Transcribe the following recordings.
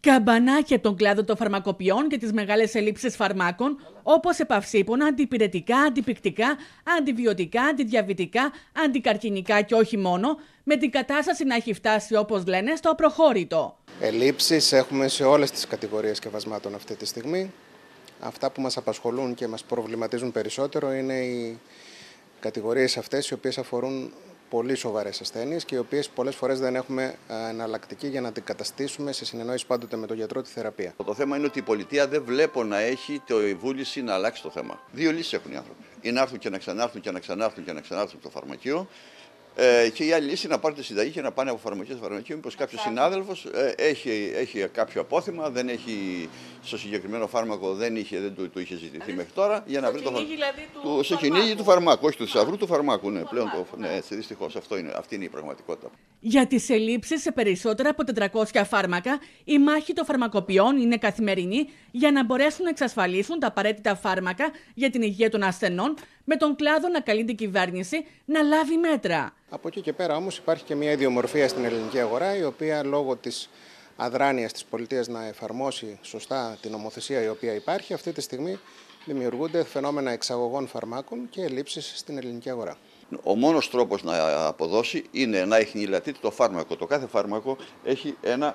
Καμπανάκια από τον κλάδο των φαρμακοποιών και τις μεγάλες ελλείψεις φαρμάκων, όπως επαυσίπονα, αντιπυρετικά, αντιπικτικά, αντιβιωτικά, αντιδιαβητικά, αντικαρκινικά και όχι μόνο, με την κατάσταση να έχει φτάσει, όπως λένε, στο απροχώρητο. Ελλείψεις έχουμε σε όλες τις κατηγορίες σκευασμάτων αυτή τη στιγμή. Αυτά που μας απασχολούν και μας προβληματίζουν περισσότερο είναι οι κατηγορίες αυτές οι οποίες αφορούν πολύ σοβαρές ασθένειες και οι οποίες πολλές φορές δεν έχουμε εναλλακτική για να αντικαταστήσουμε σε συνεννόηση πάντοτε με τον γιατρό τη θεραπεία. Το θέμα είναι ότι η πολιτεία δεν βλέπω να έχει τη βούληση να αλλάξει το θέμα. Δύο λύσεις έχουν οι άνθρωποι. Ή να έρθουν και να ξανάρθουν και να ξανάρθουν και να ξανάρθουν στο φαρμακείο. Και η άλλη λύση είναι να πάρουν τη συνταγή και να πάνε από φαρμακείο σε φαρμακείο. Μήπως κάποιος συνάδελφος έχει κάποιο απόθυμα, δεν έχει στο συγκεκριμένο φάρμακο, δεν του είχε ζητηθεί μέχρι τώρα. Για να βρει το φάρμακο. Σε κυνήγι του φαρμάκου, όχι του θησαυρού του φαρμάκου. Ναι, πλέον δυστυχώς αυτή είναι η πραγματικότητα. Για τις ελλείψεις σε περισσότερα από 400 φάρμακα, η μάχη των φαρμακοποιών είναι καθημερινή για να μπορέσουν να εξασφαλίσουν τα απαραίτητα φάρμακα για την υγεία των ασθενών, με τον κλάδο να καλεί την κυβέρνηση να λάβει μέτρα. Από εκεί και πέρα όμως υπάρχει και μια ιδιομορφία στην ελληνική αγορά, η οποία λόγω της αδράνειας της πολιτείας να εφαρμόσει σωστά την νομοθεσία η οποία υπάρχει, αυτή τη στιγμή δημιουργούνται φαινόμενα εξαγωγών φαρμάκων και ελλείψεις στην ελληνική αγορά. Ο μόνος τρόπος να αποδώσει είναι να εχνηλατείται το φάρμακο. Το κάθε φάρμακο έχει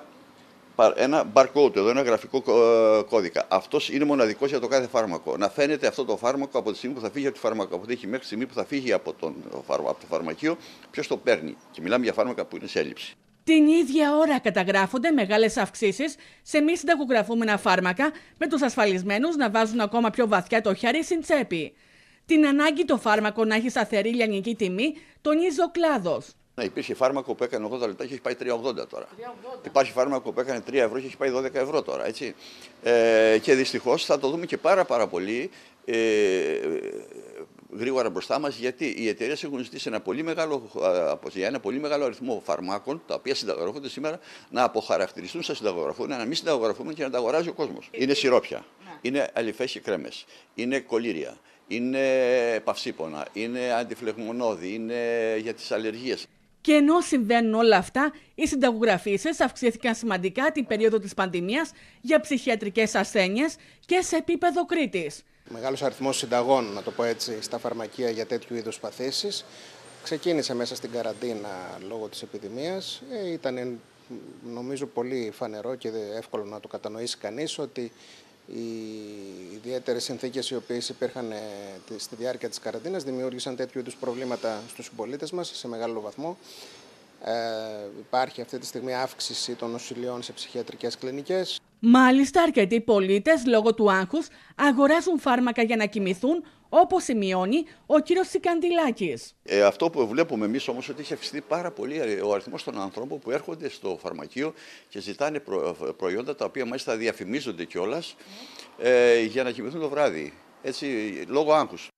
ένα barcode, εδώ ένα γραφικό κώδικα. Αυτός είναι μοναδικός για το κάθε φάρμακο. Να φαίνεται αυτό το φάρμακο από τη στιγμή που θα φύγει από το φάρμακο, από τη στιγμή που θα φύγει από το φαρμακείο, ποιος το παίρνει. Και μιλάμε για φάρμακα που είναι σε έλλειψη. Την ίδια ώρα καταγράφονται μεγάλες αυξήσεις σε μη συνταγογραφούμενα φάρμακα, με τους ασφαλισμένους να βάζουν ακόμα πιο βαθιά το χέρι στην τσέπη. Την ανάγκη το φάρμακο να έχει σταθερή λιανική τιμή τονίζει ο κλάδος. Υπήρχε φάρμακο που έκανε 80 λεπτά και έχει πάει 3,80 τώρα. Υπάρχει φάρμακο που έκανε 3 ευρώ και έχει πάει 12 ευρώ τώρα. Έτσι. Και δυστυχώς θα το δούμε και πάρα πολύ γρήγορα μπροστά μας, γιατί οι εταιρείες έχουν ζητήσει για ένα πολύ μεγάλο αριθμό φαρμάκων, τα οποία συνταγογραφούνται σήμερα, να αποχαρακτηριστούν στα συνταγογραφούμενα, να μην συνταγογραφούν και να τα αγοράζει ο κόσμος. Είναι σιρόπια, είναι αλυφές και κρέμες, είναι κολήρια, είναι παυσίπονα, είναι αντιφλεγμονώδη, είναι για τις αλλεργίες. Και ενώ συμβαίνουν όλα αυτά, οι συνταγογραφήσεις αυξήθηκαν σημαντικά την περίοδο της πανδημίας για ψυχιατρικές ασθένειες και σε επίπεδο Κρήτης. Μεγάλος αριθμός συνταγών, να το πω έτσι, στα φαρμακεία για τέτοιου είδους παθήσεις. Ξεκίνησε μέσα στην καραντίνα λόγω της επιδημίας. Ήταν νομίζω πολύ φανερό και εύκολο να το κατανοήσει κανείς ότι οι ιδιαίτερες συνθήκες οι οποίες υπήρχαν στη διάρκεια της καραντίνας δημιούργησαν τέτοιου είδους προβλήματα στους συμπολίτες μας σε μεγάλο βαθμό. Υπάρχει αυτή τη στιγμή αύξηση των νοσηλειών σε ψυχιατρικές κλινικές. Μάλιστα, αρκετοί πολίτες λόγω του άγχους αγοράζουν φάρμακα για να κοιμηθούν, όπως σημειώνει ο κύριος Σικαντιλάκης. Αυτό που βλέπουμε εμείς όμως ότι έχει αυξηθεί πάρα πολύ ο αριθμός των ανθρώπων που έρχονται στο φαρμακείο και ζητάνε προϊόντα τα οποία μάλιστα διαφημίζονται κιόλας για να κοιμηθούν το βράδυ, έτσι, λόγω άγχους.